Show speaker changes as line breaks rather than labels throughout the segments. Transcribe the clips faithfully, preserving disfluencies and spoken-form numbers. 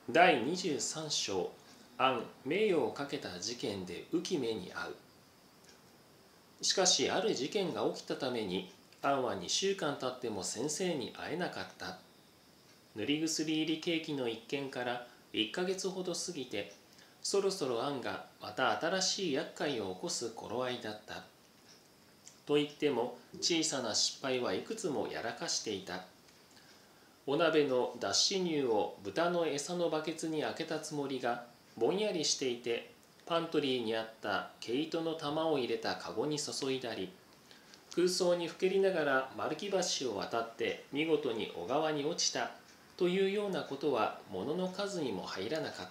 だいにじゅうさん章、アン名誉をかけた事件で浮き目に遭う。しかしある事件が起きたためにアンはにしゅうかん経っても先生に会えなかった。塗り薬入りケーキの一件からいっかげつほど過ぎて、そろそろアンがまた新しい厄介を起こす頃合いだった。と言っても小さな失敗はいくつもやらかしていた。お鍋の脱脂乳を豚の餌のバケツに開けたつもりがぼんやりしていて、パントリーにあった毛糸の玉を入れたかごに注いだり、空想にふけりながら丸木橋を渡って見事に小川に落ちたというようなことはものの数にも入らなかった。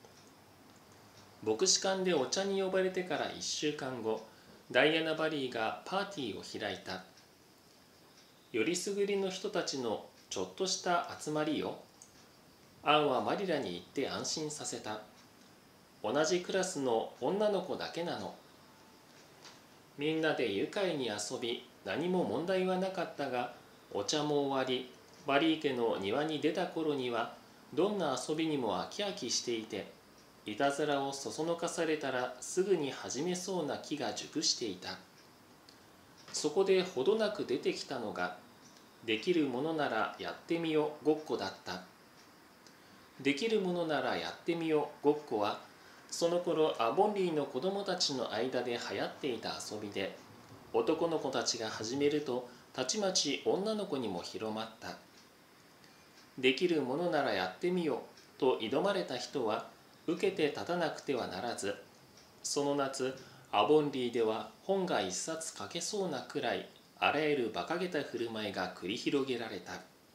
牧師館でお茶に呼ばれてからいっしゅうかんご、ダイアナ・バリーがパーティーを開いた。よりすぐりの人たちのちょっとした集まりよ。アンはマリラに行って安心させた。同じクラスの女の子だけなの。みんなで愉快に遊び、何も問題はなかったが、お茶も終わり、バリー家の庭に出た頃にはどんな遊びにも飽き飽きしていて、いたずらをそそのかされたらすぐに始めそうな気が熟していた。そこでほどなく出てきたのが、できるものならやってみよごっこだった。できるものならやってみよごっこは、その頃アボンリーの子供たちの間で流行っていた遊びで、男の子たちが始めるとたちまち女の子にも広まった。できるものならやってみよと挑まれた人は受けて立たなくてはならず、その夏アボンリーでは本が一冊書けそうなくらいあらゆる馬鹿げた振る舞いが繰り広げられた。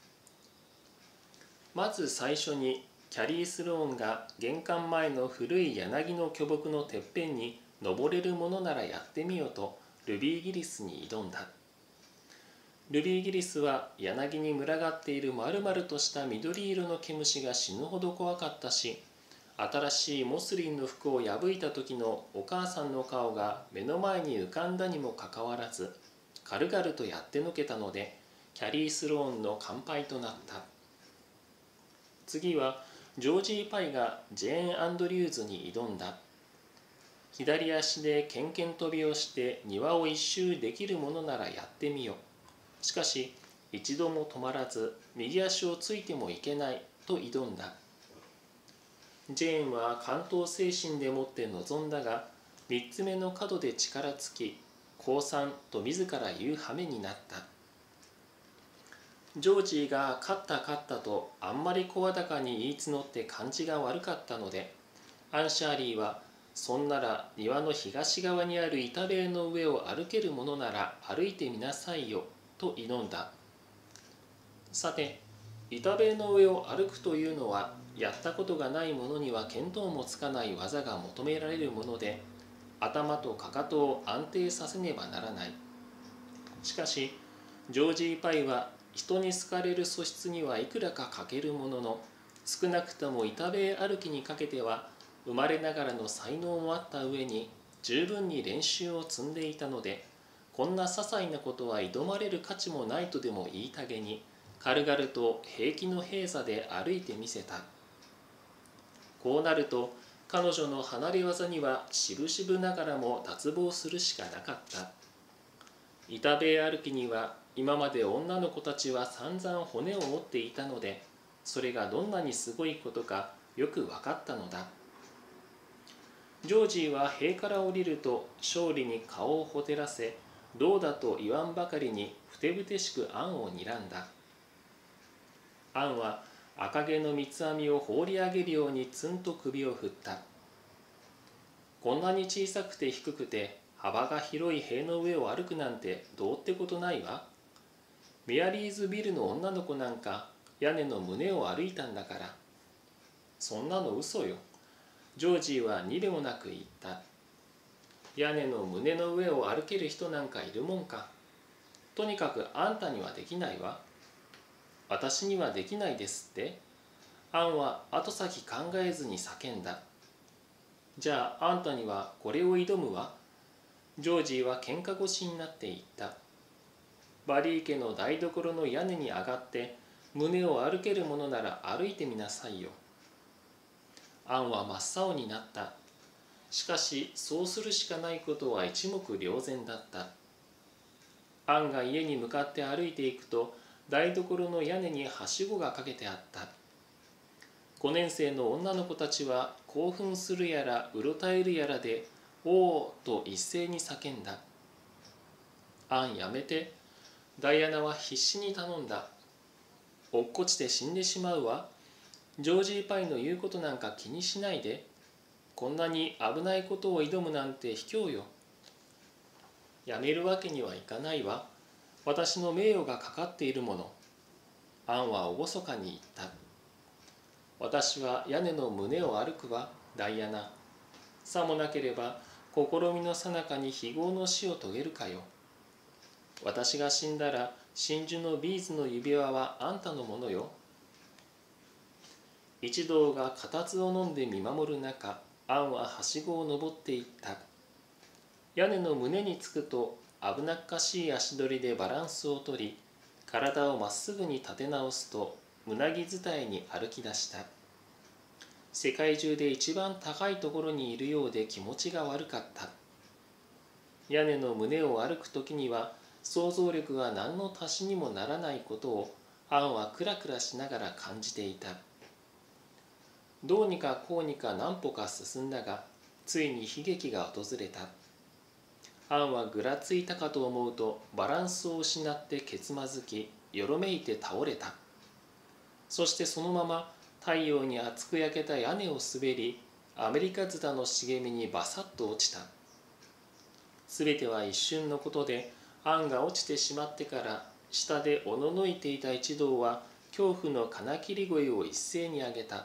まず最初にキャリー・スローンが玄関前の古い柳の巨木のてっぺんに登れるものならやってみよとルビーギリスに挑んだ。ルビーギリスは柳に群がっている丸々とした緑色の毛虫が死ぬほど怖かったし、新しいモスリンの服を破いた時のお母さんの顔が目の前に浮かんだにもかかわらず、軽々とやってのけたので、キャリー・スローンの完敗となった。次はジョージー・パイがジェーン・アンドリューズに挑んだ。左足でケンケン飛びをして庭を一周できるものならやってみよ。しかし一度も止まらず右足をついてもいけないと挑んだ。ジェーンは関東精神でもって臨んだが、三つ目の角で力尽き、降参と自ら言う羽目になった。ジョージーが勝った勝ったとあんまり声高に言い募って感じが悪かったので、アンシャーリーはそんなら庭の東側にある板塀の上を歩けるものなら歩いてみなさいよと挑んだ。さて、板塀の上を歩くというのはやったことがない者には見当もつかない技が求められるもので、頭とかかとを安定させねばならない。しかしジョージー・パイは人に好かれる素質にはいくらか欠けるものの、少なくとも板塀歩きにかけては生まれながらの才能もあった上に十分に練習を積んでいたので、こんな些細なことは挑まれる価値もないとでも言いたげに、軽々と平気の平座で歩いてみせた。こうなると彼女の離れ技にはしぶしぶながらも脱帽するしかなかった。板塀歩きには今まで女の子たちは散々骨を折っていたので、それがどんなにすごいことかよく分かったのだ。ジョージーは塀から降りると勝利に顔をほてらせ、どうだと言わんばかりにふてぶてしくアンを睨んだ。アンは赤毛の三つ編みを放り上げるようにツンと首を振った。こんなに小さくて低くて幅が広い塀の上を歩くなんてどうってことないわ。メアリーズビルの女の子なんか屋根の胸を歩いたんだから。そんなの嘘よ。ジョージーはにべもなく言った。屋根の胸の上を歩ける人なんかいるもんか。とにかくあんたにはできないわ。私にはできないですって。アンは後先考えずに叫んだ。じゃああんたにはこれを挑むわ。ジョージーは喧嘩腰になって言った。バリー家の台所の屋根に上がって胸を歩けるものなら歩いてみなさいよ。 アンは真っ青になった。しかしそうするしかないことは一目瞭然だった。アンが家に向かって歩いていくと、台所の屋根にはしごがかけてあった。ごねん生の女の子たちは興奮するやらうろたえるやらで、おーと一斉に叫んだ。アンやめて。ダイアナは必死に頼んだ。落っこちて死んでしまうわ。ジョージーパイの言うことなんか気にしないで。こんなに危ないことを挑むなんて卑怯よ。やめるわけにはいかないわ。私の名誉がかかっているもの。アンは厳かに言った。私は屋根の胸を歩くわ、ダイアナ。さもなければ試みの最中に非業の死を遂げるかよ。私が死んだら真珠のビーズの指輪はあんたのものよ。一同が固唾を飲んで見守る中、アンははしごを登っていった。屋根の胸につくと危なっかしい足取りでバランスをとり、体をまっすぐに立て直すと胸木伝いに歩き出した。世界中で一番高いところにいるようで気持ちが悪かった。屋根の胸を歩くときには想像力が何の足しにもならないことをアンはクラクラしながら感じていた。どうにかこうにか何歩か進んだが、ついに悲劇が訪れた。アンはぐらついたかと思うとバランスを失ってけつまずき、よろめいて倒れた。そしてそのまま太陽に熱く焼けた屋根を滑り、アメリカズタの茂みにバサッと落ちた。すべては一瞬のことで、アンが落ちてしまってから下でおののいていた一同は恐怖の金切り声を一斉に上げた。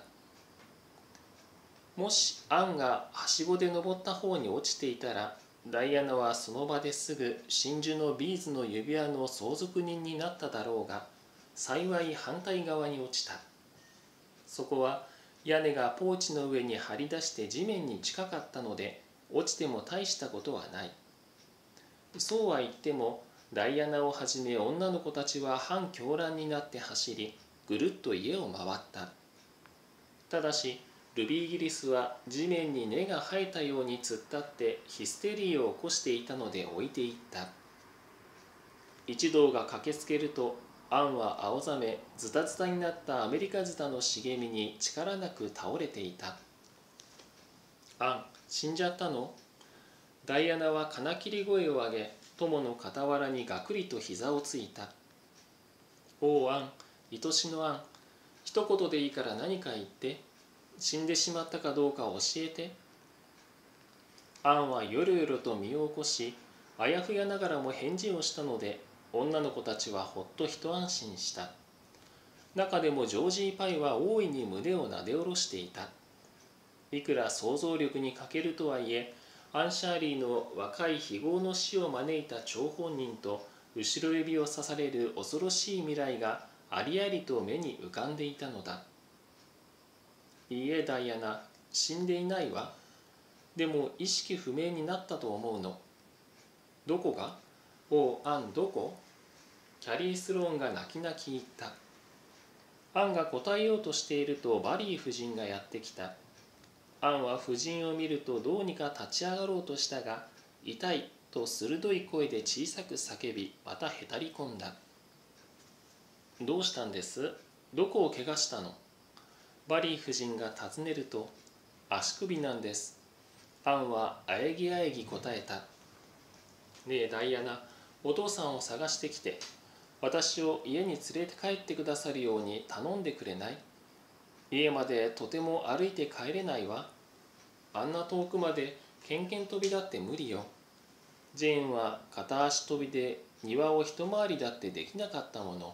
もしアンがはしごで登った方に落ちていたら、ダイアナはその場ですぐ真珠のビーズの指輪の相続人になっただろうが、幸い反対側に落ちた。そこは屋根がポーチの上に張り出して地面に近かったので、落ちても大したことはない。そうは言っても、ダイアナをはじめ女の子たちは半狂乱になって走り、ぐるっと家を回った。ただしルビーギリスは地面に根が生えたように突っ立ってヒステリーを起こしていたので置いていった。一同が駆けつけると、アンは青ざめズタズタになったアメリカズタの茂みに力なく倒れていた。アン、死んじゃったの？ダイアナは金切り声を上げ、友の傍らにがくりと膝をついた。おおアン、愛しのアン、一言でいいから何か言って。死んでしまったかどうか教えて。アンはよろよろと身を起こし、あやふやながらも返事をしたので、女の子たちはほっと一安心した。中でもジョージーパイは大いに胸をなで下ろしていた。いくら想像力に欠けるとはいえ、アンシャーリーの若い非業の死を招いた張本人と後ろ指を刺される恐ろしい未来がありありと目に浮かんでいたのだ。いいえダイアナ、死んでいないわ。でも意識不明になったと思うの。どこが？おうアン、どこ？キャリー・スローンが泣き泣き言った。アンが答えようとしているとバリー夫人がやってきた。アンは夫人を見るとどうにか立ち上がろうとしたが、痛いと鋭い声で小さく叫び、またへたり込んだ。どうしたんです？どこを怪我したの？バリー夫人が尋ねると、足首なんです。アンはあえぎあえぎ答えた。ねえダイアナ、お父さんを探してきて、私を家に連れて帰ってくださるように頼んでくれない？家までとても歩いて帰れないわ。あんな遠くまでけんけん飛びだって無理よ。ジェーンは片足飛びで庭を一回りだってできなかったもの。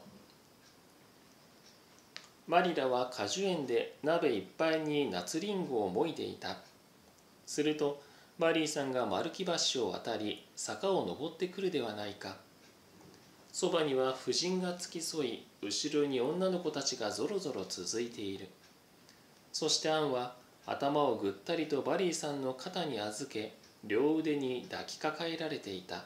マリラは果樹園で鍋いっぱいに夏リンゴをもいでいた。するとマリーさんが丸木橋を渡り坂を登ってくるではないか。そばには婦人が付き添い、後ろに女の子たちがぞろぞろ続いている。そしてアンは頭をぐったりとバリーさんの肩に預け、両腕に抱きかかえられていた。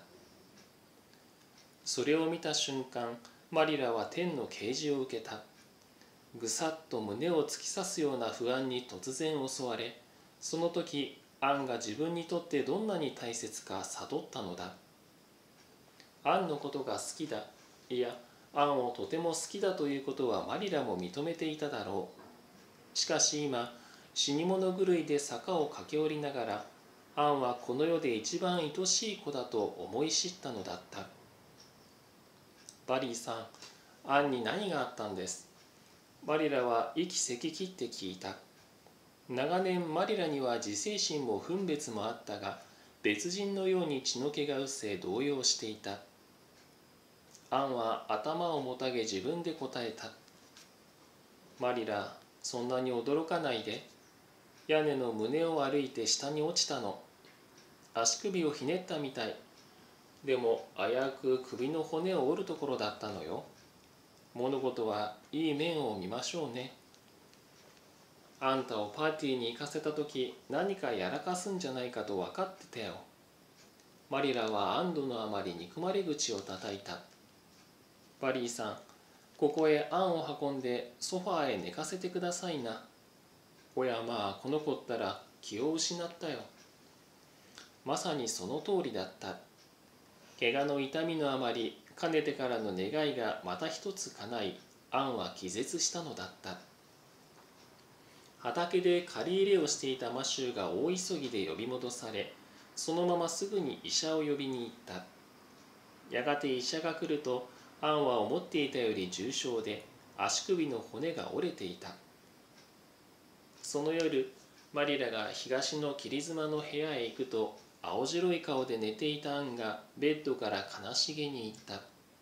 それを見た瞬間、マリラは天の啓示を受けた。 ぐさっと胸を突き刺すような不安に突然襲われ、その時アンが自分にとってどんなに大切か悟ったのだ。アンのことが好きだ、いやアンをとても好きだということはマリラも認めていただろう。しかし今、死に物狂いで坂を駆け下りながら、アンはこの世で一番愛しい子だと思い知ったのだった。バリーさん、アンに何があったんです。マリラは息せき切って聞いた。長年マリラには自制心も分別もあったが、別人のように血の気が失せ動揺していた。アンは頭をもたげ自分で答えた。マリラ、そんなに驚かないで。屋根の胸を歩いて下に落ちたの。足首をひねったみたい。でも危うく首の骨を折るところだったのよ。物事はいい面を見ましょうね。あんたをパーティーに行かせたとき何かやらかすんじゃないかと分かってたよ。マリラは安堵のあまり憎まれ口をたたいた。バリーさん、ここへあんを運んでソファーへ寝かせてくださいな。おやまあこの子ったら気を失ったよ。まさにその通りだった。怪我の痛みのあまりかねてからの願いがまた一つ叶い、アンは気絶したのだった。畑で借り入れをしていたマシューが大急ぎで呼び戻され、そのまますぐに医者を呼びに行った。やがて医者が来ると、アンは思っていたより重傷で足首の骨が折れていた。その夜、マリラが東の切妻の部屋へ行くと、青白い顔で寝ていたアンがベッドから悲しげに言った。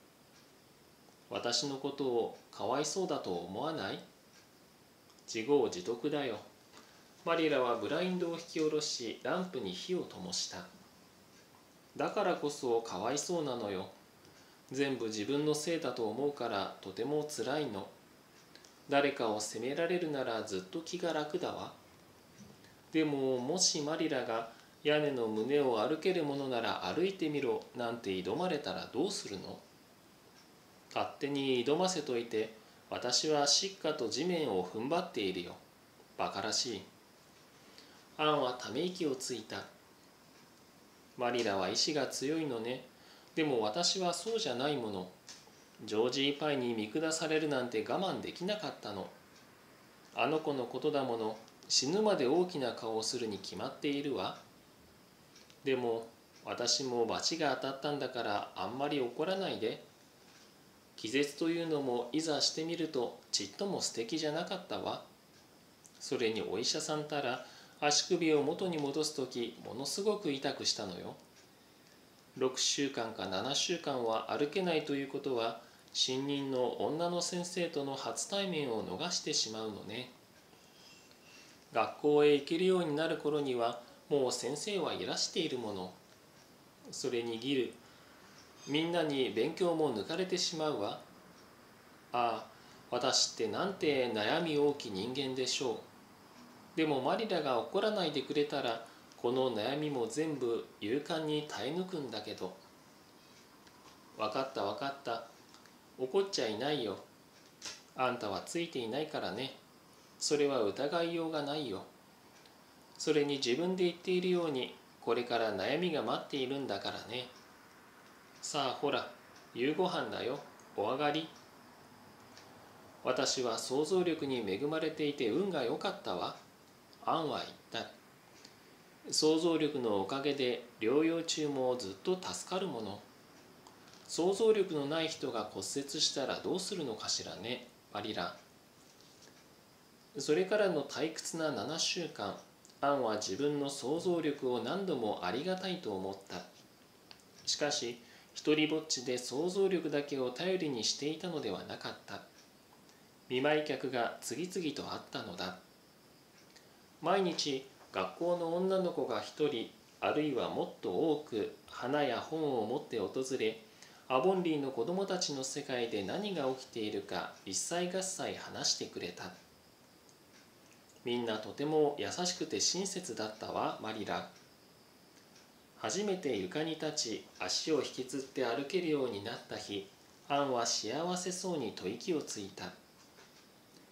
私のことをかわいそうだと思わない？自業自得だよ。マリラはブラインドを引き下ろし、ランプに火を灯した。だからこそかわいそうなのよ。全部自分のせいだと思うからとてもつらいの。誰かを責められるならずっと気が楽だわ。でももしマリラが屋根の胸を歩けるものなら歩いてみろなんて挑まれたらどうするの？勝手に挑ませといて私はしっかと地面を踏ん張っているよ。バカらしい。アンはため息をついた。マリラは意志が強いのね。でも私はそうじゃないもの。ジョージーパイに見下されるなんて我慢できなかったの。あの子のことだもの、死ぬまで大きな顔をするに決まっているわ。でも私も罰が当たったんだからあんまり怒らないで。気絶というのもいざしてみるとちっとも素敵じゃなかったわ。それにお医者さんたら足首を元に戻すときものすごく痛くしたのよ。ろくしゅうかんかななしゅうかんは歩けないということは新任の女の先生との初対面を逃してしまうのね。学校へ行けるようになる頃にはもう先生はいらしているもの。それにギル、みんなに勉強も抜かれてしまうわ。ああ、私ってなんて悩み大きい人間でしょう。でもマリラが怒らないでくれたらこの悩みも全部勇敢に耐え抜くんだけど。わかったわかった。怒っちゃいないよ。あんたはついていないからね。それは疑いようがないよ。それに自分で言っているようにこれから悩みが待っているんだからね。さあほら、夕ごはんだよ。お上がり。私は想像力に恵まれていて運が良かったわ。アンは言った。想像力のおかげで療養中もずっと助かるもの。想像力のない人が骨折したらどうするのかしらね、マリラ。それからの退屈なななしゅうかん、アンは自分の想像力を何度もありがたいと思った。しかし、一りぼっちで想像力だけを頼りにしていたのではなかった。見舞い客が次々とあったのだ。毎日、学校の女の子が一人、あるいはもっと多く花や本を持って訪れ、アボンリーの子供たちの世界で何が起きているか一切合切話してくれた。みんなとても優しくて親切だったわ、マリラ。初めて床に立ち足を引きずって歩けるようになった日、アンは幸せそうに吐息をついた。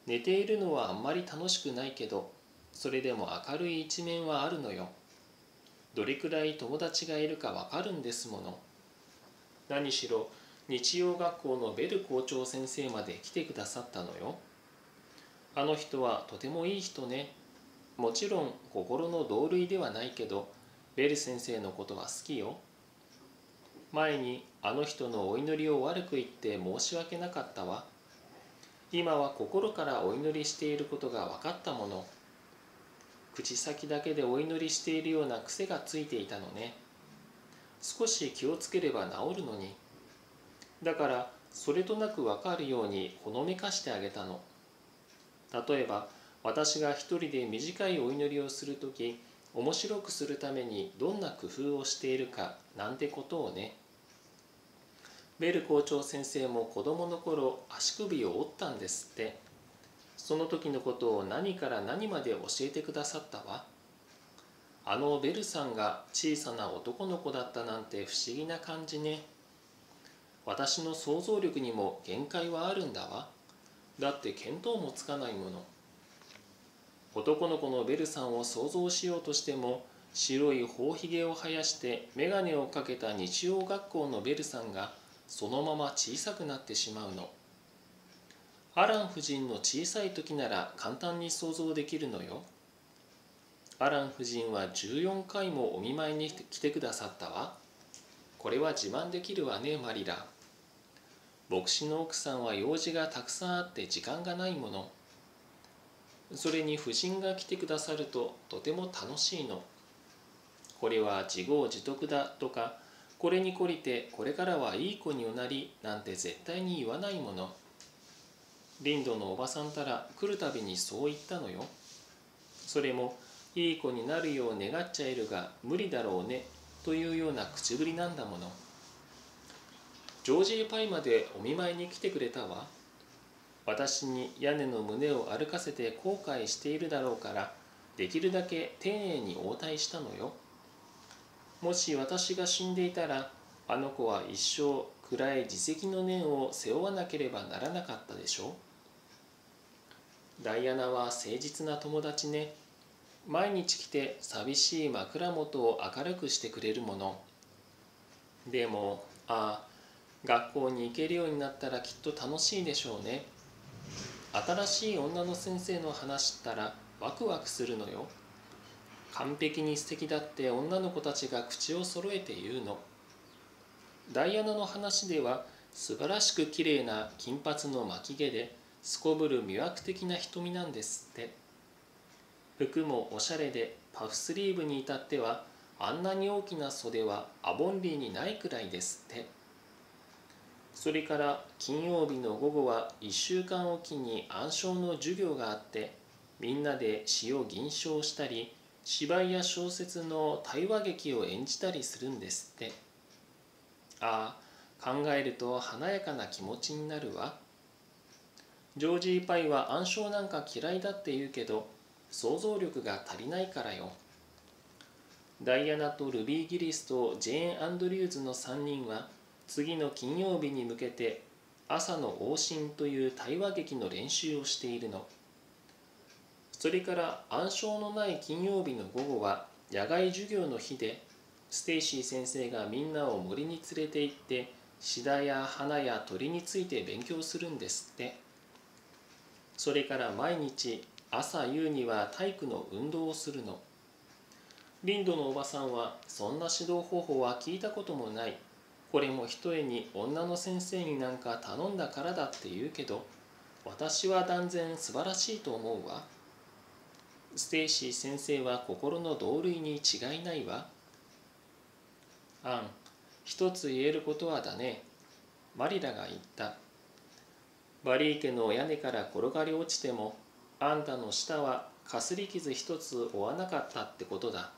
寝ているのはあんまり楽しくないけど、それでも明るい一面はあるのよ。どれくらい友達がいるかわかるんですもの。何しろ日曜学校のベル校長先生まで来てくださったのよ。あの人はとてもいい人ね。もちろん心の同類ではないけど、ベル先生のことは好きよ。前にあの人のお祈りを悪く言って申し訳なかったわ。今は心からお祈りしていることが分かったもの。口先だけでお祈りしているような癖がついていたのね。少し気をつければ治るのに。だからそれとなく分かるようにほのめかしてあげたの。例えば私が一人で短いお祈りをするとき、面白くするためにどんな工夫をしているかなんてことをね。ベル校長先生も子供の頃足首を折ったんですって。その時のことを何から何まで教えてくださったわ。あのベルさんが小さな男の子だったなんて不思議な感じね。私の想像力にも限界はあるんだわ。だって見当もつかないもの。男の子のベルさんを想像しようとしても、白い頬ひげを生やして眼鏡をかけた日曜学校のベルさんがそのまま小さくなってしまうの。アラン夫人の小さい時なら簡単に想像できるのよ。アラン夫人はじゅうよんかいもお見舞いに来てくださったわ。これは自慢できるわね、マリラ。牧師の奥さんは用事がたくさんあって時間がないもの。それに夫人が来てくださるととても楽しいの。これは自業自得だとか、これに懲りてこれからはいい子になりなんて絶対に言わないもの。リンドのおばさんたら来るたびにそう言ったのよ。それもいい子になるよう願っちゃえるが無理だろうねというような口ぶりなんだもの。ジョージーパイまでお見舞いに来てくれたわ。私に屋根の胸を歩かせて後悔しているだろうから、できるだけ丁寧に応対したのよ。もし私が死んでいたら、あの子は一生暗い自責の念を背負わなければならなかったでしょう。ダイアナは誠実な友達ね。毎日来て寂しい枕元を明るくしてくれるもの。でも、ああ、学校に行けるようになったらきっと楽しいでしょうね。新しい女の先生の話したらワクワクするのよ。完璧に素敵だって女の子たちが口を揃えて言うの。ダイアナの話では素晴らしくきれいな金髪の巻き毛ですこぶる魅惑的な瞳なんですって。服もおしゃれでパフスリーブに至ってはあんなに大きな袖はアボンリーにないくらいですって。それから金曜日の午後はいっしゅうかんおきに暗唱の授業があって、みんなで詩を吟唱したり芝居や小説の対話劇を演じたりするんですって。ああ、考えると華やかな気持ちになるわ。ジョージーパイは暗唱なんか嫌いだって言うけど、想像力が足りないからよ。ダイアナとルビー・ギリスとジェーン・アンドリューズのさんにんは次の金曜日に向けて朝の往診という対話劇の練習をしているの。それから暗唱のない金曜日の午後は野外授業の日で、ステイシー先生がみんなを森に連れて行ってシダや花や鳥について勉強するんですって。それから毎日朝夕には体育の運動をするの。リンドのおばさんはそんな指導方法は聞いたこともない。これもひとえに女の先生になんか頼んだからだって言うけど、私は断然素晴らしいと思うわ。ステイシー先生は心の同類に違いないわ。アン、一つ言えることはだね。マリラが言った。バリー家の屋根から転がり落ちても、あんたの舌はかすり傷一つ負わなかったってことだ。